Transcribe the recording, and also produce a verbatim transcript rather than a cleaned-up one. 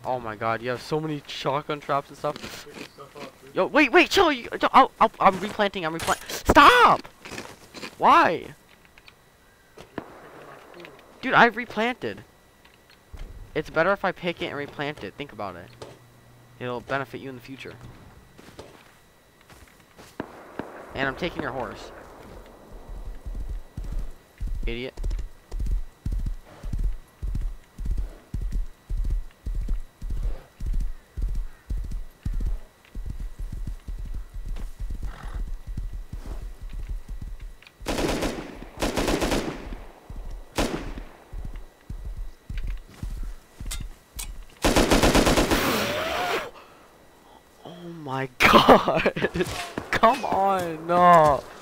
Oh my god, you have so many shotgun traps and stuff. Yo, wait, wait, chill. You, I'll, I'll, I'm replanting. I'm replanting. Stop! Why? Dude, I replanted. It's better if I pick it and replant it. Think about it. It'll benefit you in the future. And I'm taking your horse. Idiot. Oh my god. Come on, no.